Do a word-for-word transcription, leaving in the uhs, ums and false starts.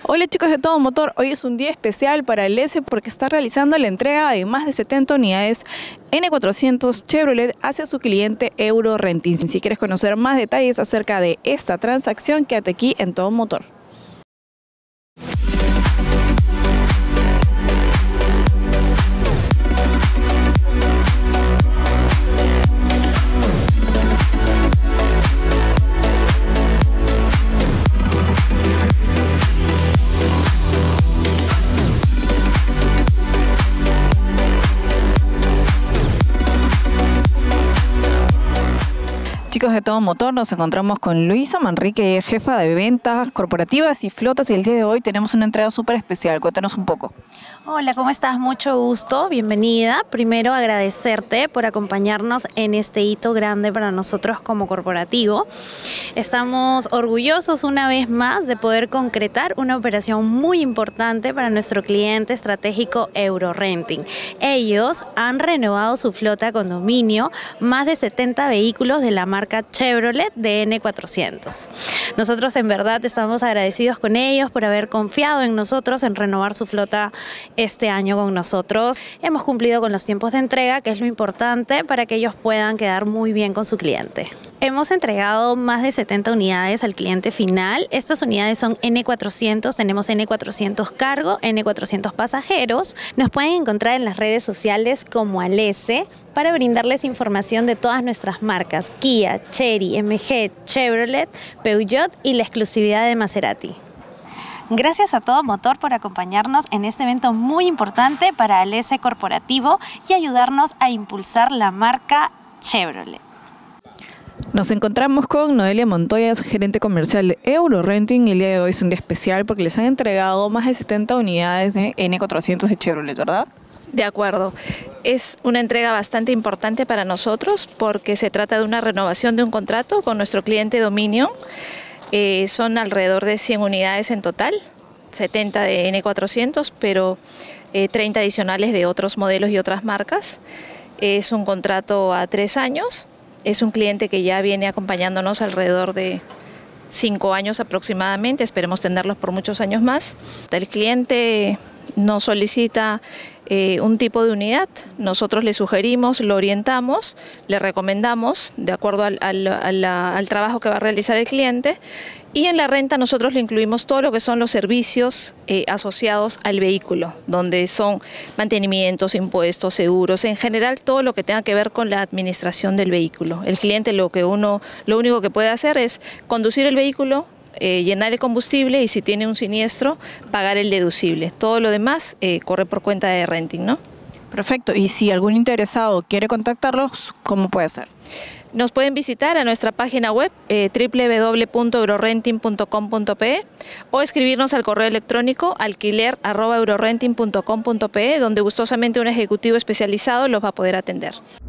Hola chicos de Todo Motor, hoy es un día especial para el S porque está realizando la entrega de más de setenta unidades N cuatrocientos Chevrolet hacia su cliente Euro Renting. Si quieres conocer más detalles acerca de esta transacción, quédate aquí en Todo Motor. Chicos de Todo Motor, nos encontramos con Luisa Manrique, jefa de ventas corporativas y flotas, y el día de hoy tenemos una entrega súper especial. Cuéntanos un poco. Hola, ¿cómo estás? Mucho gusto, bienvenida. Primero agradecerte por acompañarnos en este hito grande para nosotros como corporativo. Estamos orgullosos una vez más de poder concretar una operación muy importante para nuestro cliente estratégico Euro Renting. Ellos han renovado su flota con dominio, más de setenta vehículos de la marca Chevrolet de N cuatrocientos. Nosotros en verdad estamos agradecidos con ellos por haber confiado en nosotros en renovar su flota este año con nosotros. Hemos cumplido con los tiempos de entrega, que es lo importante para que ellos puedan quedar muy bien con su cliente. Hemos entregado más de setenta unidades al cliente final. Estas unidades son N cuatrocientos, tenemos N cuatrocientos cargo, N cuatrocientos pasajeros. Nos pueden encontrar en las redes sociales como Alese para brindarles información de todas nuestras marcas: Kia, Chery, M G, Chevrolet, Peugeot y la exclusividad de Maserati. Gracias a Todo Motor por acompañarnos en este evento muy importante para el S corporativo y ayudarnos a impulsar la marca Chevrolet. Nos encontramos con Noelia Montoya, gerente comercial de Euro Renting. El día de hoy es un día especial porque les han entregado más de setenta unidades de N cuatrocientos de Chevrolet, ¿verdad? De acuerdo. Es una entrega bastante importante para nosotros porque se trata de una renovación de un contrato con nuestro cliente Dominio. Eh, son alrededor de cien unidades en total, setenta de N cuatrocientos, pero eh, treinta adicionales de otros modelos y otras marcas. Es un contrato a tres años. Es un cliente que ya viene acompañándonos alrededor de cinco años aproximadamente. Esperemos tenerlos por muchos años más. El cliente nos solicita eh, un tipo de unidad, nosotros le sugerimos, lo orientamos, le recomendamos de acuerdo al, al, al, al trabajo que va a realizar el cliente, y en la renta nosotros le incluimos todo lo que son los servicios eh, asociados al vehículo, donde son mantenimientos, impuestos, seguros, en general todo lo que tenga que ver con la administración del vehículo. El cliente lo que uno, lo único que puede hacer es conducir el vehículo, Eh, llenar el combustible y si tiene un siniestro, pagar el deducible. Todo lo demás eh, corre por cuenta de renting, ¿no? Perfecto. Y si algún interesado quiere contactarlos, ¿cómo puede ser? Nos pueden visitar a nuestra página web eh, w w w punto eurorenting punto com punto pe o escribirnos al correo electrónico alquiler arroba eurorenting punto com punto pe, donde gustosamente un ejecutivo especializado los va a poder atender.